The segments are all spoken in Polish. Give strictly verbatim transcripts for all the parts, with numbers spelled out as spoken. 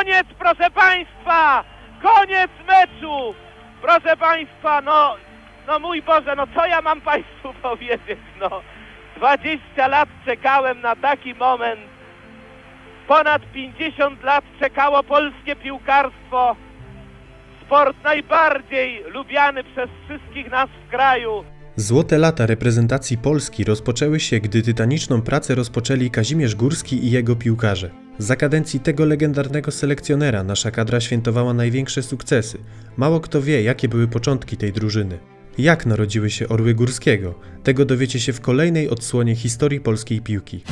Koniec, proszę Państwa! Koniec meczu! Proszę Państwa, no, no mój Boże, no co ja mam Państwu powiedzieć, no. dwadzieścia lat czekałem na taki moment. Ponad pięćdziesiąt lat czekało polskie piłkarstwo. Sport najbardziej lubiany przez wszystkich nas w kraju. Złote lata reprezentacji Polski rozpoczęły się, gdy tytaniczną pracę rozpoczęli Kazimierz Górski i jego piłkarze. Za kadencji tego legendarnego selekcjonera nasza kadra świętowała największe sukcesy. Mało kto wie, jakie były początki tej drużyny. Jak narodziły się Orły Górskiego? Tego dowiecie się w kolejnej odsłonie historii polskiej piłki.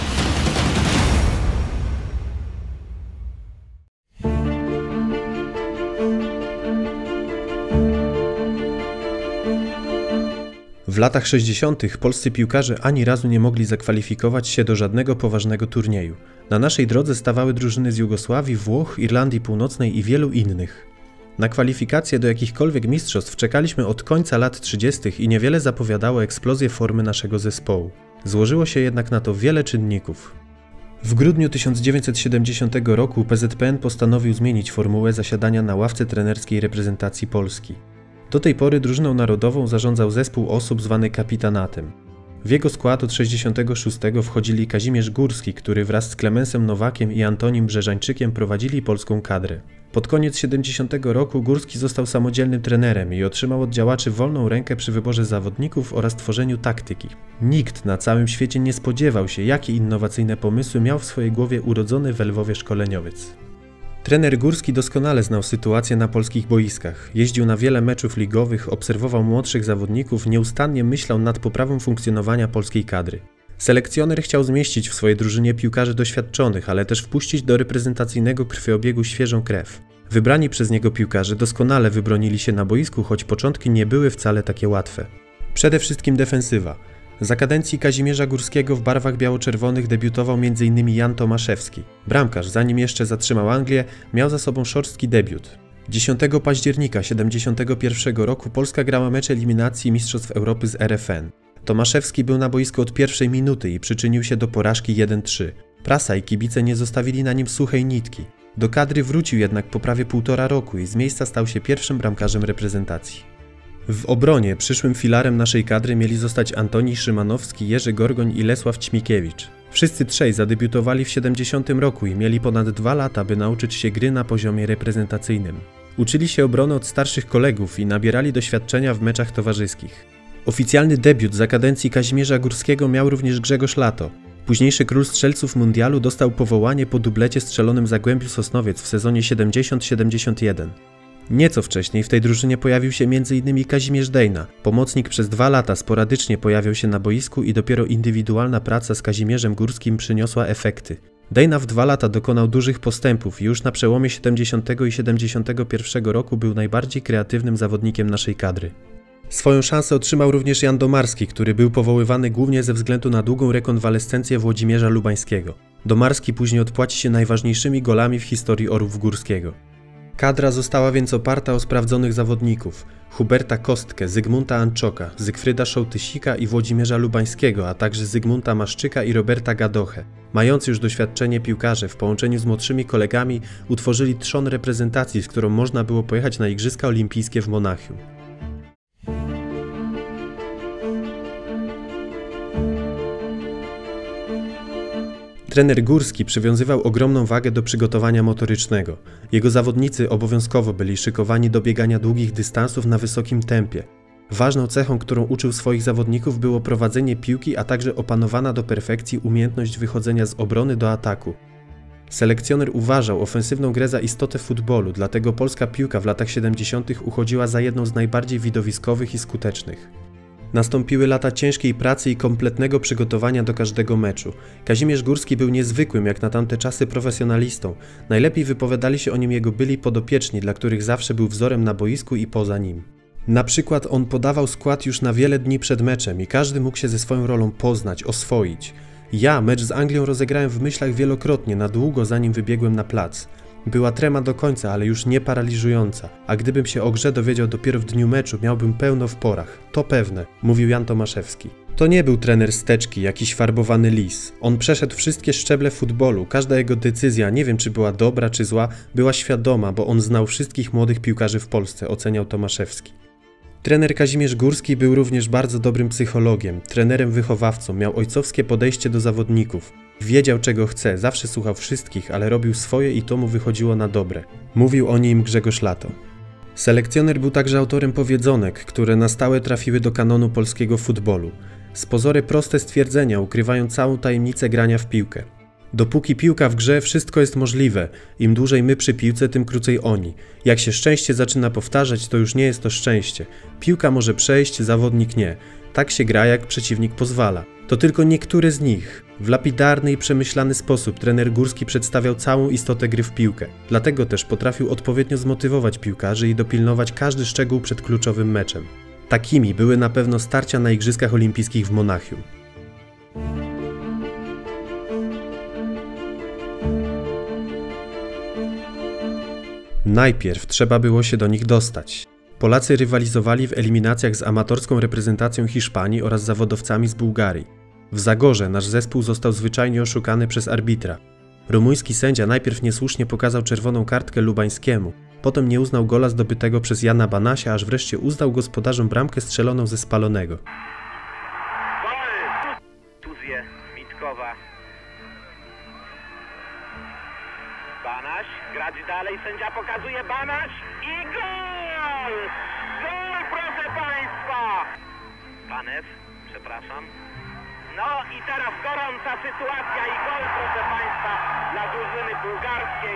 W latach sześćdziesiątych polscy piłkarze ani razu nie mogli zakwalifikować się do żadnego poważnego turnieju. Na naszej drodze stawały drużyny z Jugosławii, Włoch, Irlandii Północnej i wielu innych. Na kwalifikacje do jakichkolwiek mistrzostw czekaliśmy od końca lat trzydziestych i niewiele zapowiadało eksplozję formy naszego zespołu. Złożyło się jednak na to wiele czynników. W grudniu tysiąc dziewięćset siedemdziesiątego roku P Z P N postanowił zmienić formułę zasiadania na ławce trenerskiej reprezentacji Polski. Do tej pory drużyną narodową zarządzał zespół osób zwany kapitanatem. W jego skład od sześćdziesiątego szóstego wchodzili Kazimierz Górski, który wraz z Klemensem Nowakiem i Antonim Brzeżańczykiem prowadzili polską kadrę. Pod koniec siedemdziesiątego roku Górski został samodzielnym trenerem i otrzymał od działaczy wolną rękę przy wyborze zawodników oraz tworzeniu taktyki. Nikt na całym świecie nie spodziewał się, jakie innowacyjne pomysły miał w swojej głowie urodzony we Lwowie szkoleniowiec. Trener Górski doskonale znał sytuację na polskich boiskach. Jeździł na wiele meczów ligowych, obserwował młodszych zawodników, nieustannie myślał nad poprawą funkcjonowania polskiej kadry. Selekcjoner chciał zmieścić w swojej drużynie piłkarzy doświadczonych, ale też wpuścić do reprezentacyjnego krwiobiegu świeżą krew. Wybrani przez niego piłkarze doskonale wybronili się na boisku, choć początki nie były wcale takie łatwe. Przede wszystkim defensywa. Za kadencji Kazimierza Górskiego w barwach biało-czerwonych debiutował między innymi Jan Tomaszewski. Bramkarz, zanim jeszcze zatrzymał Anglię, miał za sobą szorstki debiut. dziesiątego października siedemdziesiątego pierwszego roku Polska grała mecz eliminacji Mistrzostw Europy z R F N. Tomaszewski był na boisku od pierwszej minuty i przyczynił się do porażki jeden trzy. Prasa i kibice nie zostawili na nim suchej nitki. Do kadry wrócił jednak po prawie półtora roku i z miejsca stał się pierwszym bramkarzem reprezentacji. W obronie przyszłym filarem naszej kadry mieli zostać Antoni Szymanowski, Jerzy Gorgoń i Lesław Ćmikiewicz. Wszyscy trzej zadebiutowali w siedemdziesiątym roku i mieli ponad dwa lata, by nauczyć się gry na poziomie reprezentacyjnym. Uczyli się obrony od starszych kolegów i nabierali doświadczenia w meczach towarzyskich. Oficjalny debiut za kadencji Kazimierza Górskiego miał również Grzegorz Lato. Późniejszy król strzelców mundialu dostał powołanie po dublecie strzelonym Zagłębiu Sosnowiec w sezonie siedemdziesiąt siedemdziesiąt jeden. Nieco wcześniej w tej drużynie pojawił się między innymi Kazimierz Dejna. Pomocnik przez dwa lata sporadycznie pojawiał się na boisku i dopiero indywidualna praca z Kazimierzem Górskim przyniosła efekty. Dejna w dwa lata dokonał dużych postępów i już na przełomie siedemdziesiątego i siedemdziesiątego pierwszego roku był najbardziej kreatywnym zawodnikiem naszej kadry. Swoją szansę otrzymał również Jan Domarski, który był powoływany głównie ze względu na długą rekonwalescencję Włodzimierza Lubańskiego. Domarski później odpłaci się najważniejszymi golami w historii Orłów Górskiego. Kadra została więc oparta o sprawdzonych zawodników: Huberta Kostkę, Zygmunta Anczoka, Zygfryda Szołtysika i Włodzimierza Lubańskiego, a także Zygmunta Maszczyka i Roberta Gadochę. Mający już doświadczenie piłkarze w połączeniu z młodszymi kolegami utworzyli trzon reprezentacji, z którą można było pojechać na Igrzyska Olimpijskie w Monachium. Trener Górski przywiązywał ogromną wagę do przygotowania motorycznego. Jego zawodnicy obowiązkowo byli szykowani do biegania długich dystansów na wysokim tempie. Ważną cechą, którą uczył swoich zawodników, było prowadzenie piłki, a także opanowana do perfekcji umiejętność wychodzenia z obrony do ataku. Selekcjoner uważał ofensywną grę za istotę futbolu, dlatego polska piłka w latach siedemdziesiątych uchodziła za jedną z najbardziej widowiskowych i skutecznych. Nastąpiły lata ciężkiej pracy i kompletnego przygotowania do każdego meczu. Kazimierz Górski był niezwykłym jak na tamte czasy profesjonalistą. Najlepiej wypowiadali się o nim jego byli podopieczni, dla których zawsze był wzorem na boisku i poza nim. Na przykład on podawał skład już na wiele dni przed meczem i każdy mógł się ze swoją rolą poznać, oswoić. Ja mecz z Anglią rozegrałem w myślach wielokrotnie, na długo zanim wybiegłem na plac. Była trema do końca, ale już nie paraliżująca, a gdybym się o grze dowiedział dopiero w dniu meczu, miałbym pełno w porach. To pewne, mówił Jan Tomaszewski. To nie był trener steczki, jakiś farbowany lis. On przeszedł wszystkie szczeble futbolu, każda jego decyzja, nie wiem czy była dobra czy zła, była świadoma, bo on znał wszystkich młodych piłkarzy w Polsce, oceniał Tomaszewski. Trener Kazimierz Górski był również bardzo dobrym psychologiem, trenerem wychowawcą, miał ojcowskie podejście do zawodników. Wiedział czego chce, zawsze słuchał wszystkich, ale robił swoje i to mu wychodziło na dobre. Mówił o nim Grzegorz Lato. Selekcjoner był także autorem powiedzonek, które na stałe trafiły do kanonu polskiego futbolu. Z pozory proste stwierdzenia ukrywają całą tajemnicę grania w piłkę. Dopóki piłka w grze, wszystko jest możliwe. Im dłużej my przy piłce, tym krócej oni. Jak się szczęście zaczyna powtarzać, to już nie jest to szczęście. Piłka może przejść, zawodnik nie. Tak się gra, jak przeciwnik pozwala. To tylko niektóre z nich. W lapidarny i przemyślany sposób trener Górski przedstawiał całą istotę gry w piłkę. Dlatego też potrafił odpowiednio zmotywować piłkarzy i dopilnować każdy szczegół przed kluczowym meczem. Takimi były na pewno starcia na Igrzyskach Olimpijskich w Monachium. Najpierw trzeba było się do nich dostać. Polacy rywalizowali w eliminacjach z amatorską reprezentacją Hiszpanii oraz zawodowcami z Bułgarii. W Zagorze nasz zespół został zwyczajnie oszukany przez arbitra. Rumuński sędzia najpierw niesłusznie pokazał czerwoną kartkę Lubańskiemu, potem nie uznał gola zdobytego przez Jana Banasia, aż wreszcie uznał gospodarzom bramkę strzeloną ze spalonego. Tuzje, Mitkowa. Banaś, grać dalej, sędzia pokazuje Banaś i gol! Gol, proszę Państwa! Panew, przepraszam. No i teraz gorąca sytuacja i gol, proszę Państwa, dla drużyny bułgarskiej.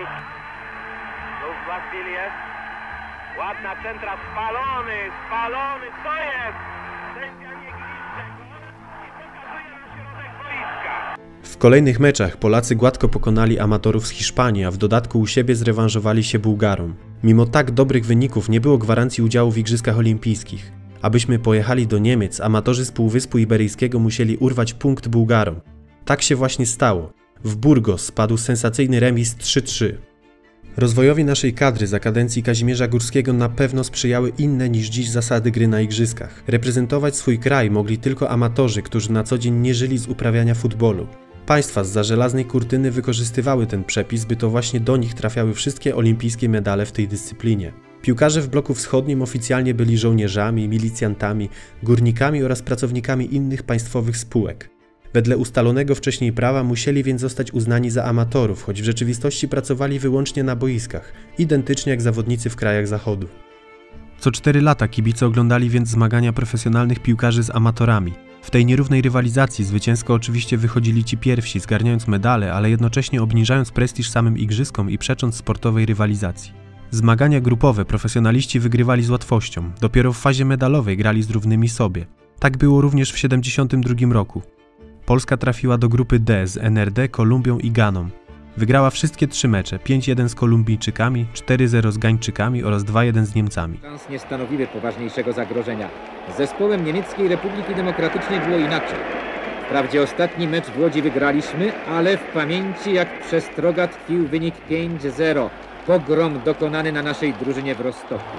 Znów Wasiliew. Ładna centra, spalony, spalony, co jest? Sędzia nie gliszcze i pokazuje na środek boiska. W kolejnych meczach Polacy gładko pokonali amatorów z Hiszpanii, a w dodatku u siebie zrewanżowali się Bułgarom. Mimo tak dobrych wyników nie było gwarancji udziału w Igrzyskach Olimpijskich. Abyśmy pojechali do Niemiec, amatorzy z Półwyspu Iberyjskiego musieli urwać punkt Bułgarom. Tak się właśnie stało. W Burgos spadł sensacyjny remis trzy trzy. Rozwojowi naszej kadry za kadencji Kazimierza Górskiego na pewno sprzyjały inne niż dziś zasady gry na igrzyskach. Reprezentować swój kraj mogli tylko amatorzy, którzy na co dzień nie żyli z uprawiania futbolu. Państwa zza żelaznej kurtyny wykorzystywały ten przepis, by to właśnie do nich trafiały wszystkie olimpijskie medale w tej dyscyplinie. Piłkarze w bloku wschodnim oficjalnie byli żołnierzami, milicjantami, górnikami oraz pracownikami innych państwowych spółek. Wedle ustalonego wcześniej prawa musieli więc zostać uznani za amatorów, choć w rzeczywistości pracowali wyłącznie na boiskach, identycznie jak zawodnicy w krajach zachodu. Co cztery lata kibice oglądali więc zmagania profesjonalnych piłkarzy z amatorami. W tej nierównej rywalizacji zwycięsko oczywiście wychodzili ci pierwsi, zgarniając medale, ale jednocześnie obniżając prestiż samym igrzyskom i przecząc sportowej rywalizacji. Zmagania grupowe profesjonaliści wygrywali z łatwością, dopiero w fazie medalowej grali z równymi sobie. Tak było również w siedemdziesiątym drugim roku. Polska trafiła do grupy D z N R D, Kolumbią i Ganą. Wygrała wszystkie trzy mecze, pięć jeden z Kolumbijczykami, cztery zero z Gańczykami oraz dwa jeden z Niemcami. Szans nie stanowiły poważniejszego zagrożenia. Z zespołem Niemieckiej Republiki Demokratycznej było inaczej. Wprawdzie ostatni mecz w Łodzi wygraliśmy, ale w pamięci jak przestroga tkwił wynik pięć zero. Pogrom dokonany na naszej drużynie w Rostoku.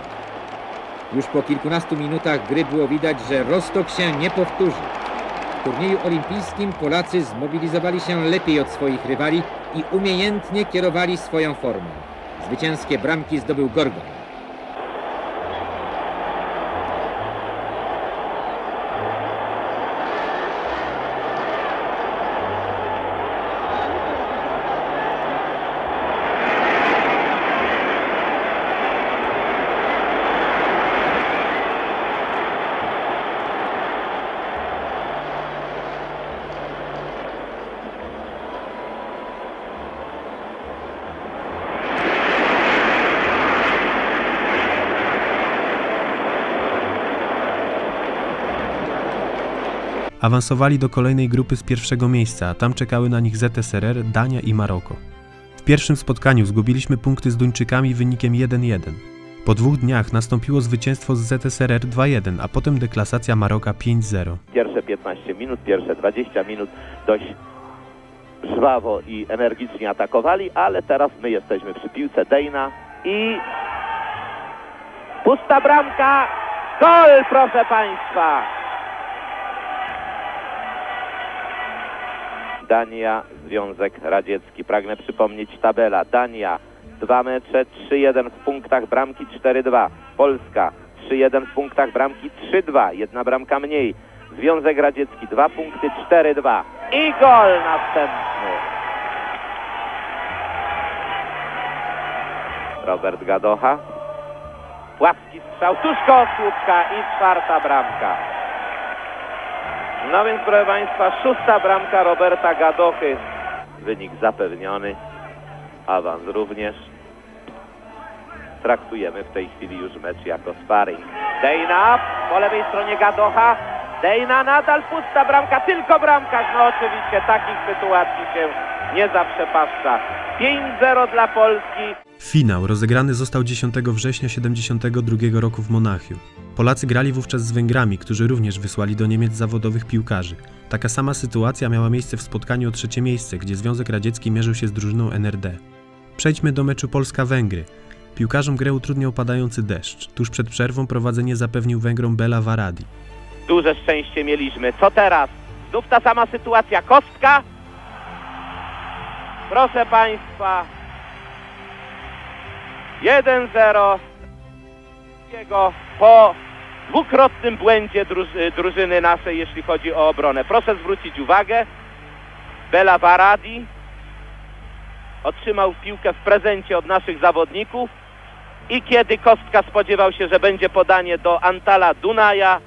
Już po kilkunastu minutach gry było widać, że Rostok się nie powtórzy. W turnieju olimpijskim Polacy zmobilizowali się lepiej od swoich rywali i umiejętnie kierowali swoją formą. Zwycięskie bramki zdobył Gorgon. Awansowali do kolejnej grupy z pierwszego miejsca, a tam czekały na nich Z S R R, Dania i Maroko. W pierwszym spotkaniu zgubiliśmy punkty z Duńczykami wynikiem jeden jeden. Po dwóch dniach nastąpiło zwycięstwo z Z S R R dwa jeden, a potem deklasacja Maroka pięć zero. Pierwsze piętnaście minut, pierwsze dwadzieścia minut dość żwawo i energicznie atakowali, ale teraz my jesteśmy przy piłce Dejna i pusta bramka, gol proszę Państwa! Dania, Związek Radziecki. Pragnę przypomnieć tabela. Dania dwa mecze, trzy jeden w punktach bramki, cztery dwa. Polska trzy jeden w punktach bramki, trzy dwa. Jedna bramka mniej. Związek Radziecki dwa punkty, cztery dwa. I gol następny. Robert Gadocha. Płaski strzał tuż koło słupka i czwarta bramka. No więc, proszę Państwa, szósta bramka Roberta Gadochy. Wynik zapewniony. Awans również. Traktujemy w tej chwili już mecz jako sparring. Dejna, po lewej stronie Gadocha. Dejna, nadal pusta bramka, tylko bramkarz. No oczywiście takich sytuacji się nie zaprzepaszcza. pięć zero dla Polski. Finał rozegrany został dziesiątego września siedemdziesiątego drugiego roku w Monachium. Polacy grali wówczas z Węgrami, którzy również wysłali do Niemiec zawodowych piłkarzy. Taka sama sytuacja miała miejsce w spotkaniu o trzecie miejsce, gdzie Związek Radziecki mierzył się z drużyną N R D. Przejdźmy do meczu Polska-Węgry. Piłkarzom grę utrudniał padający deszcz. Tuż przed przerwą prowadzenie zapewnił Węgrom Bela Varadi. Duże szczęście mieliśmy. Co teraz? Znów ta sama sytuacja. Kostka. Proszę Państwa. jeden zero. Po dwukrotnym błędzie druży, drużyny naszej, jeśli chodzi o obronę. Proszę zwrócić uwagę. Bela Varadi otrzymał piłkę w prezencie od naszych zawodników i kiedy Kostka spodziewał się, że będzie podanie do Antala Dunaja,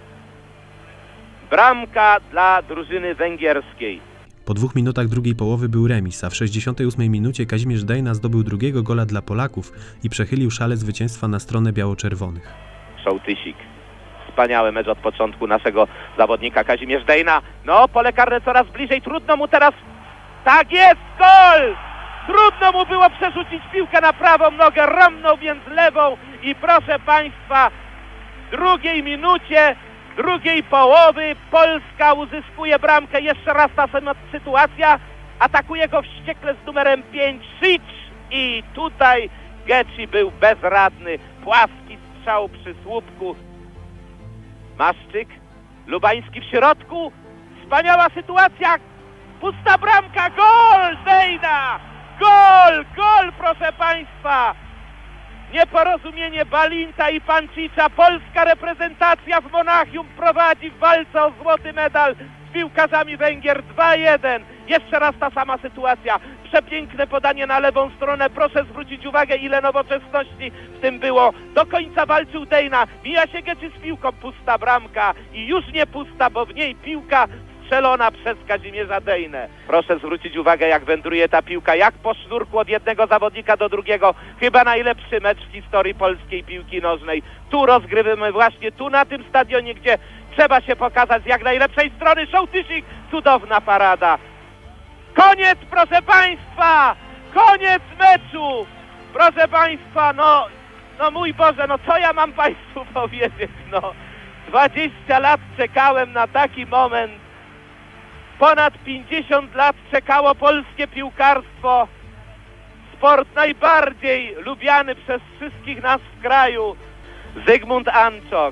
bramka dla drużyny węgierskiej. Po dwóch minutach drugiej połowy był remis, a w sześćdziesiątej ósmej minucie Kazimierz Dejna zdobył drugiego gola dla Polaków i przechylił szale zwycięstwa na stronę biało-czerwonych. Sołtysik. Wspaniały mecz od początku naszego zawodnika Kazimierz Dejna. No, pole karne coraz bliżej, trudno mu teraz... Tak jest, gol! Trudno mu było przerzucić piłkę na prawą nogę, ramnął więc lewą i proszę Państwa, w drugiej minucie drugiej połowy Polska uzyskuje bramkę. Jeszcze raz ta sama sytuacja. Atakuje go wściekle z numerem pięć Szyć i tutaj Geci był bezradny. Płaski strzał przy słupku. Maszczyk, Lubański w środku. Wspaniała sytuacja. Pusta bramka, gol Dejna! Gol, gol proszę Państwa! Nieporozumienie Balinta i Pancicza. Polska reprezentacja w Monachium prowadzi w walce o złoty medal z piłkarzami Węgier dwa jeden. Jeszcze raz ta sama sytuacja. Przepiękne podanie na lewą stronę. Proszę zwrócić uwagę, ile nowoczesności w tym było. Do końca walczył Dejna. Mija się Geczy z piłką. Pusta bramka i już nie pusta, bo w niej piłka strzelona przez Kazimierza Dejnę. Proszę zwrócić uwagę, jak wędruje ta piłka, jak po sznurku od jednego zawodnika do drugiego. Chyba najlepszy mecz w historii polskiej piłki nożnej. Tu rozgrywamy właśnie, tu na tym stadionie, gdzie trzeba się pokazać z jak najlepszej strony. Sołtysik, cudowna parada. Koniec, proszę Państwa! Koniec meczu! Proszę Państwa, no, no mój Boże, no co ja mam Państwu powiedzieć, no. dwadzieścia lat czekałem na taki moment. Ponad pięćdziesiąt lat czekało polskie piłkarstwo. Sport najbardziej lubiany przez wszystkich nas w kraju. Zygmunt Anczok,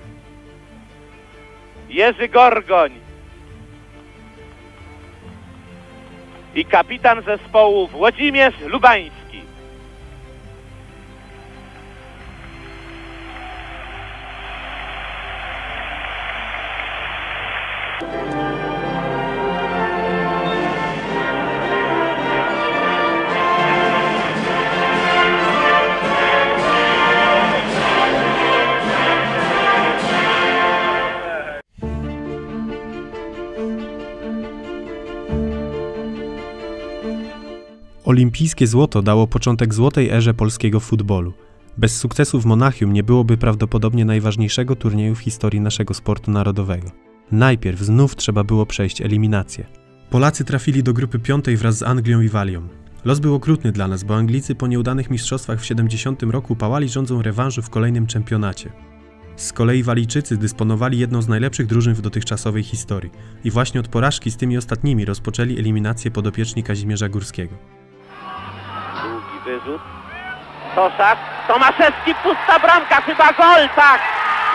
Jerzy Gorgoń i kapitan zespołu Włodzimierz Lubański. Olimpijskie złoto dało początek złotej erze polskiego futbolu. Bez sukcesu w Monachium nie byłoby prawdopodobnie najważniejszego turnieju w historii naszego sportu narodowego. Najpierw znów trzeba było przejść eliminację. Polacy trafili do grupy piątej wraz z Anglią i Walią. Los był okrutny dla nas, bo Anglicy po nieudanych mistrzostwach w siedemdziesiątym roku pałali żądzą rewanżu w kolejnym czempionacie. Z kolei Walijczycy dysponowali jedną z najlepszych drużyn w dotychczasowej historii i właśnie od porażki z tymi ostatnimi rozpoczęli eliminację podopieczni Kazimierza Górskiego. Długi wyrzut. Toszak, Tomaszewski, pusta bramka, chyba gol, tak!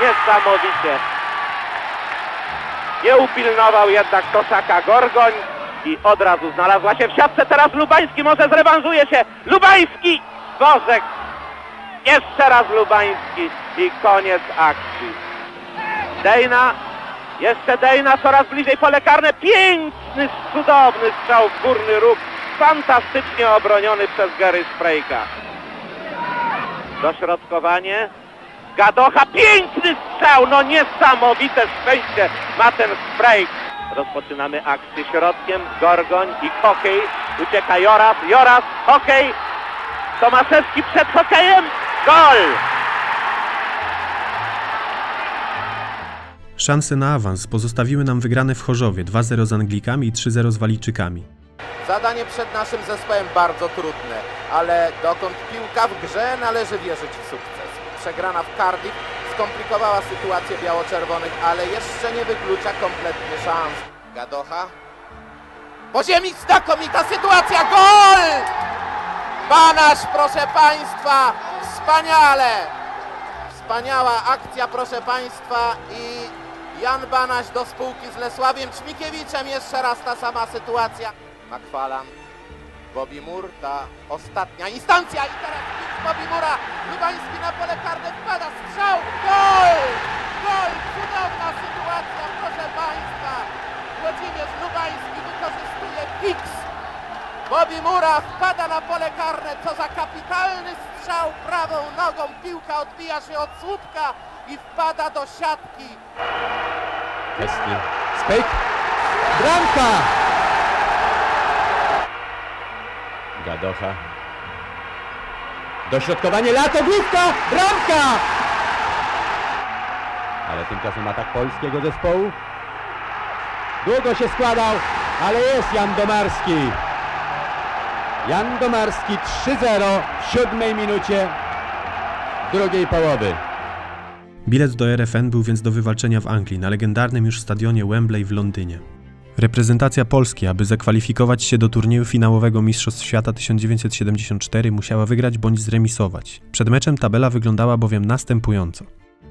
Niesamowicie. Nie upilnował jednak Toszaka Gorgoń. i od razu znalazła się w siatce. Teraz Lubański może zrewanżuje się. Lubański! Bożek! Jeszcze raz Lubański i koniec akcji. Dejna, jeszcze Dejna, coraz bliżej pole karne. Piękny, cudowny strzał w górny róg. Fantastycznie obroniony przez Gary Sprejka. Dośrodkowanie. Gadocha, piękny strzał, no niesamowite szczęście ma ten Sprejk. Rozpoczynamy akcję środkiem, Gorgoń i hokej. Ucieka Joras, Joras, hokej. Tomaszewski przed hokejem, gol! Szanse na awans pozostawiły nam wygrane w Chorzowie dwa zero z Anglikami i trzy zero z Walijczykami. Zadanie przed naszym zespołem bardzo trudne, ale dokąd piłka w grze, należy wierzyć w sukces. Przegrana w Cardiff skomplikowała sytuację biało-czerwonych, ale jeszcze nie wyklucza kompletnie szans. Gadocha. Po ziemi znakomita sytuacja, gol! Banaś, proszę Państwa, wspaniale! Wspaniała akcja, proszę Państwa, i Jan Banaś do spółki z Lesławiem Czmikiewiczem. Jeszcze raz ta sama sytuacja. Makwalan, Bobby Moore, ta ostatnia instancja i teraz Bobby Moore'a. Lubański na pole karne wpada, strzał, gol! Gol! Cudowna sytuacja, proszę Państwa. Włodzimierz Lubański wykorzystuje kiks. Bobby Moore'a wpada na pole karne, co za kapitalny strzał prawą nogą. Piłka odbija się od słupka i wpada do siatki. Wesley, Spejk, bramka! Gadocha. Dośrodkowanie, Lato, główka, bramka! Ale tymczasem atak polskiego zespołu. Długo się składał, ale jest Jan Domarski. Jan Domarski, trzy zero w siódmej minucie drugiej połowy. Bilet do R F N był więc do wywalczenia w Anglii, na legendarnym już stadionie Wembley w Londynie. Reprezentacja Polski, aby zakwalifikować się do turnieju finałowego Mistrzostw Świata tysiąc dziewięćset siedemdziesiąt cztery, musiała wygrać bądź zremisować. Przed meczem tabela wyglądała bowiem następująco.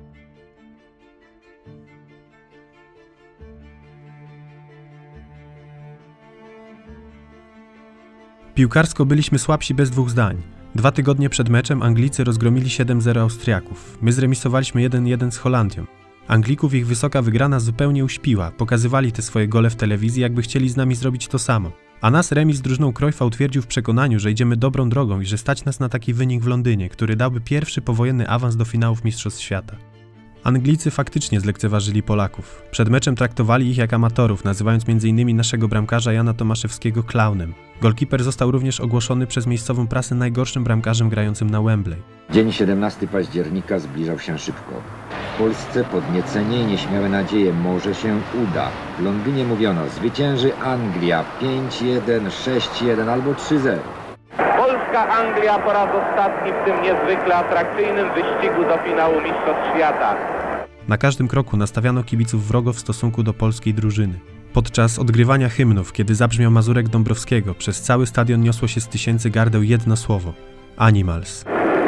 Piłkarsko byliśmy słabsi bez dwóch zdań. Dwa tygodnie przed meczem Anglicy rozgromili siedem zero Austriaków. My zremisowaliśmy jeden jeden z Holandią. Anglików ich wysoka wygrana zupełnie uśpiła, pokazywali te swoje gole w telewizji, jakby chcieli z nami zrobić to samo. A nas remis z drużyną Cruyffa utwierdził w przekonaniu, że idziemy dobrą drogą i że stać nas na taki wynik w Londynie, który dałby pierwszy powojenny awans do finałów Mistrzostw Świata. Anglicy faktycznie zlekceważyli Polaków. Przed meczem traktowali ich jak amatorów, nazywając między innymi naszego bramkarza Jana Tomaszewskiego klaunem. Golkiper został również ogłoszony przez miejscową prasę najgorszym bramkarzem grającym na Wembley. Dzień siedemnastego października zbliżał się szybko. W Polsce podniecenie i nieśmiałe nadzieje, może się uda. W Londynie mówiono, zwycięży Anglia pięć jeden, sześć jeden albo trzy zero. Polska-Anglia po raz ostatni w tym niezwykle atrakcyjnym wyścigu do finału Mistrzostw Świata. Na każdym kroku nastawiano kibiców wrogo w stosunku do polskiej drużyny. Podczas odgrywania hymnów, kiedy zabrzmiał Mazurek Dąbrowskiego, przez cały stadion niosło się z tysięcy gardeł jedno słowo – Animals.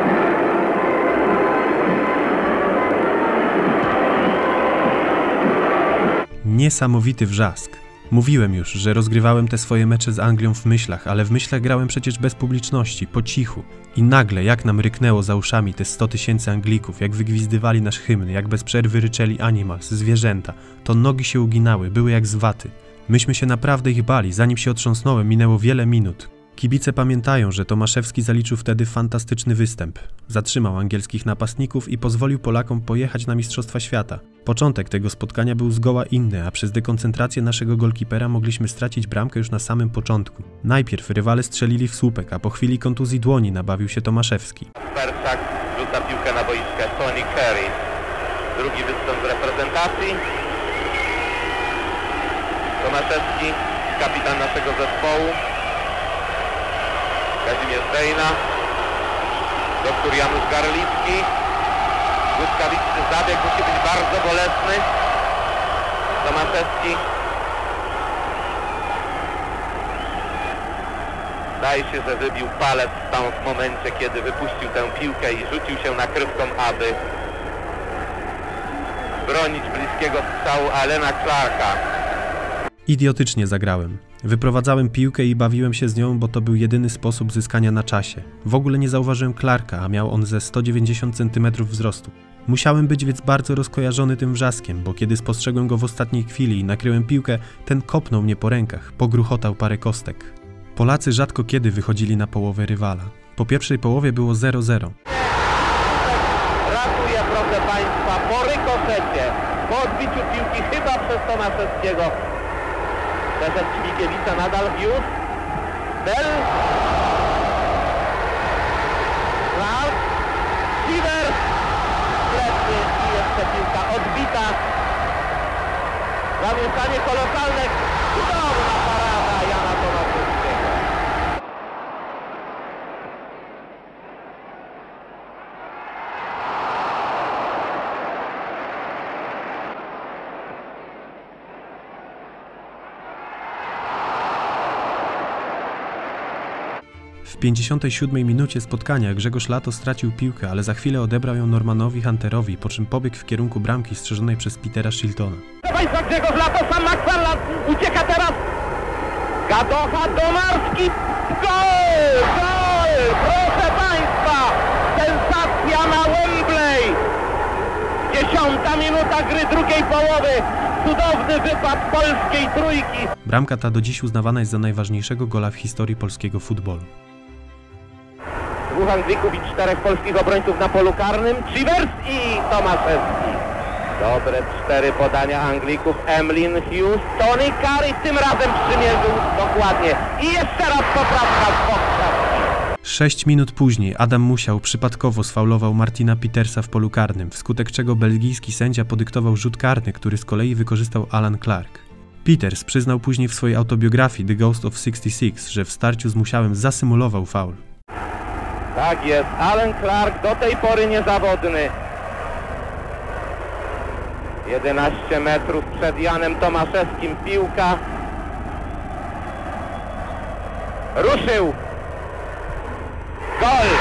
Niesamowity wrzask. Mówiłem już, że rozgrywałem te swoje mecze z Anglią w myślach, ale w myślach grałem przecież bez publiczności, po cichu. I nagle, jak nam ryknęło za uszami te sto tysięcy Anglików, jak wygwizdywali nasz hymn, jak bez przerwy ryczeli Animals, zwierzęta, to nogi się uginały, były jak z waty. Myśmy się naprawdę ich bali, zanim się otrząsnąłem, minęło wiele minut. Kibice pamiętają, że Tomaszewski zaliczył wtedy fantastyczny występ. Zatrzymał angielskich napastników i pozwolił Polakom pojechać na Mistrzostwa Świata. Początek tego spotkania był zgoła inny, a przez dekoncentrację naszego golkipera mogliśmy stracić bramkę już na samym początku. Najpierw rywale strzelili w słupek, a po chwili kontuzji dłoni nabawił się Tomaszewski. Perszak rzuca piłkę na boiskę, Tony Carey. Drugi występ w reprezentacji. Tomaszewski, kapitan naszego zespołu. Kazimierz Dejna, doktor Janusz Garlicki. Błyskawiczny zabieg, musi być bardzo bolesny. Tomaszewski. Zdaje się, że wybił palec tam w momencie, kiedy wypuścił tę piłkę i rzucił się nakrywką, aby bronić bliskiego strzału Alena Clarka. Idiotycznie zagrałem. Wyprowadzałem piłkę i bawiłem się z nią, bo to był jedyny sposób zyskania na czasie. W ogóle nie zauważyłem Clarka, a miał on ze sto dziewięćdziesiąt centymetrów wzrostu. Musiałem być więc bardzo rozkojarzony tym wrzaskiem, bo kiedy spostrzegłem go w ostatniej chwili i nakryłem piłkę, ten kopnął mnie po rękach, pogruchotał parę kostek. Polacy rzadko kiedy wychodzili na połowę rywala. Po pierwszej połowie było zero zero. Ratuje, proszę Państwa, po rykoszecie, po odbiciu piłki chyba przez Tomaszewskiego. Przeszedł Ćwikiewica, nadal Hughes. Bell. Clark. Siver. Letnie i jeszcze piłka odbita. Zamieszanie kolosalne. Cudowna parada Jana Tomaszewskiego. W pięćdziesiątej siódmej minucie spotkania Grzegorz Lato stracił piłkę, ale za chwilę odebrał ją Normanowi Hunterowi, po czym pobiegł w kierunku bramki strzeżonej przez Petera Shiltona. Proszę Państwa, Grzegorz Lato, sam McFarland ucieka teraz. Gadocha, Domarski. Gol! Gol! Proszę Państwa, sensacja na Wembley. Dziesiąta minuta gry drugiej połowy. Cudowny wypad polskiej trójki. Bramka ta do dziś uznawana jest za najważniejszego gola w historii polskiego futbolu. Dwóch Anglików i czterech polskich obrońców na polu karnym. Chivers i Tomaszewski. Dobre cztery podania Anglików. Emlyn, Hughes, Tony Curry tym razem przymierzył dokładnie. I jeszcze raz poprawka z Bokrzewski. Sześć minut później Adam Musiał przypadkowo sfaulował Martina Petersa w polu karnym, wskutek czego belgijski sędzia podyktował rzut karny, który z kolei wykorzystał Alan Clark. Peters przyznał później w swojej autobiografii The Ghost of sixty-six, że w starciu z Musiałem zasymulował faul. Tak jest, Alan Clark do tej pory niezawodny. jedenaście metrów przed Janem Tomaszewskim piłka. Ruszył. Gol!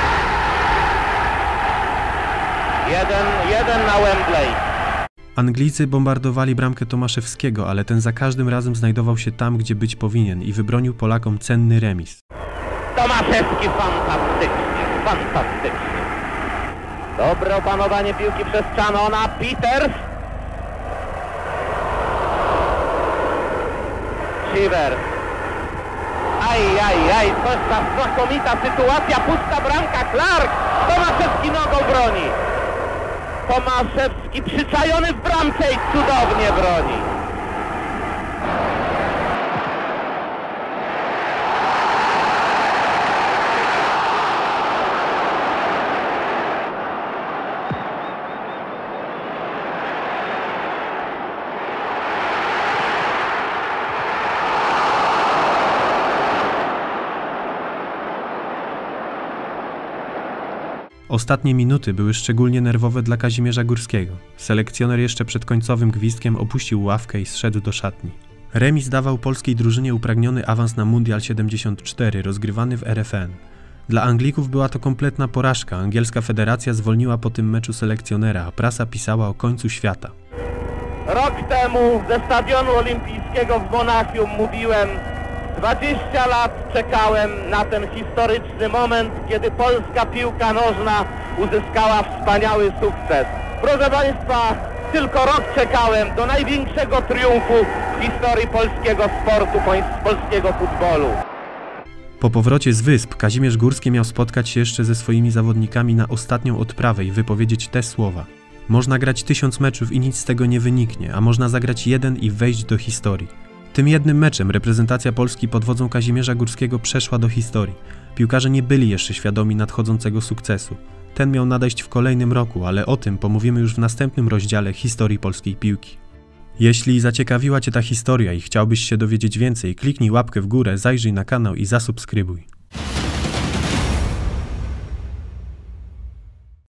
Jeden, jeden na Wembley. Anglicy bombardowali bramkę Tomaszewskiego, ale ten za każdym razem znajdował się tam, gdzie być powinien i wybronił Polakom cenny remis. Tomaszewski fantastycznie, fantastycznie. Dobre opanowanie piłki przez Chanona. Peters. Siver. Aj, aj, aj, to jest ta znakomita sytuacja, pusta bramka, Clark. Tomaszewski nogą broni. Tomaszewski przyczajony w bramce i cudownie broni. Ostatnie minuty były szczególnie nerwowe dla Kazimierza Górskiego. Selekcjoner jeszcze przed końcowym gwizdkiem opuścił ławkę i zszedł do szatni. Remis dawał polskiej drużynie upragniony awans na Mundial siedemdziesiąt cztery, rozgrywany w R F N. Dla Anglików była to kompletna porażka. Angielska federacja zwolniła po tym meczu selekcjonera, a prasa pisała o końcu świata. Rok temu ze stadionu olimpijskiego w Monachium mówiłem: dwadzieścia lat czekałem na ten historyczny moment, kiedy polska piłka nożna uzyskała wspaniały sukces. Proszę Państwa, tylko rok czekałem do największego triumfu w historii polskiego sportu, polskiego futbolu. Po powrocie z wysp Kazimierz Górski miał spotkać się jeszcze ze swoimi zawodnikami na ostatnią odprawę i wypowiedzieć te słowa. Można grać tysiąc meczów i nic z tego nie wyniknie, a można zagrać jeden i wejść do historii. Tym jednym meczem reprezentacja Polski pod wodzą Kazimierza Górskiego przeszła do historii. Piłkarze nie byli jeszcze świadomi nadchodzącego sukcesu. Ten miał nadejść w kolejnym roku, ale o tym pomówimy już w następnym rozdziale historii polskiej piłki. Jeśli zaciekawiła Cię ta historia i chciałbyś się dowiedzieć więcej, kliknij łapkę w górę, zajrzyj na kanał i zasubskrybuj.